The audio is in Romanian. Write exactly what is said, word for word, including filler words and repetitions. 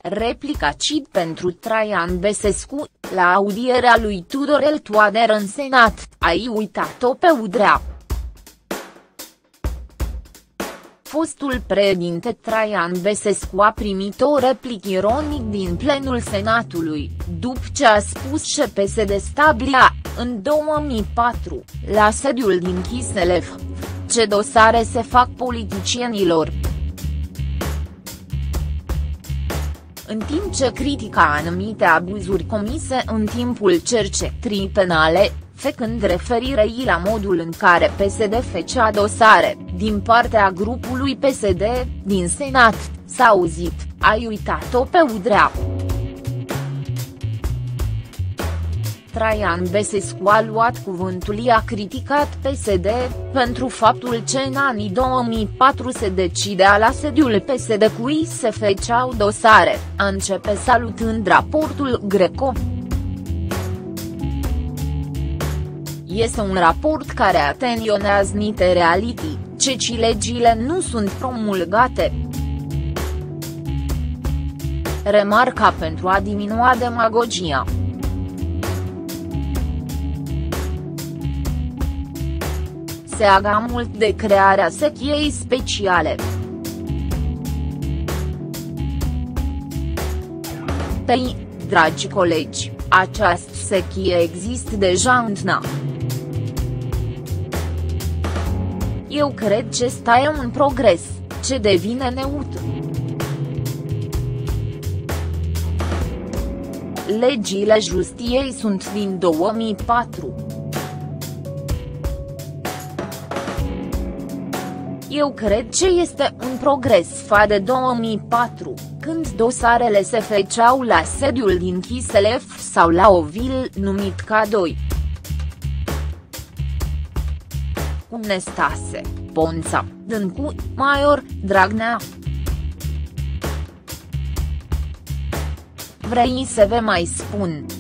Replica cit pentru Traian Băsescu, la audierea lui Tudorel Toader în Senat: ai uitat-o pe Udrea. Fostul președinte Traian Băsescu a primit o replică ironic din plenul Senatului, după ce a spus că P S D stabila, în două mii patru, la sediul din Chișinău: ce dosare se fac politicienilor. În timp ce critica anumite abuzuri comise în timpul cercetării penale, făcând referire la modul în care P S D făcea dosare, din partea grupului P S D, din Senat, s-a auzit: ai uitat-o pe Udrea. Traian Băsescu a luat cuvântul i-a criticat P S D, pentru faptul că în anii două mii patru se decidea la sediul P S D cui se făceau dosare, a început salutând raportul Greco. Este un raport care atenționează niște reality, ceci legile nu sunt promulgate. Remarca pentru a diminua demagogia. Se aga mult de crearea sechiei speciale. Păi, dragi colegi, această sechie există deja în T N A. Eu cred că ăsta e un progres, ce devine neutru. Legile justiției sunt din două mii patru. Eu cred că este un progres față de două mii patru, când dosarele se făceau la sediul din Chișinău sau la o vilă numit K doi. Cu Năstase, Ponța, Dâncu, Maior, Dragnea. Vrei să vă mai spun,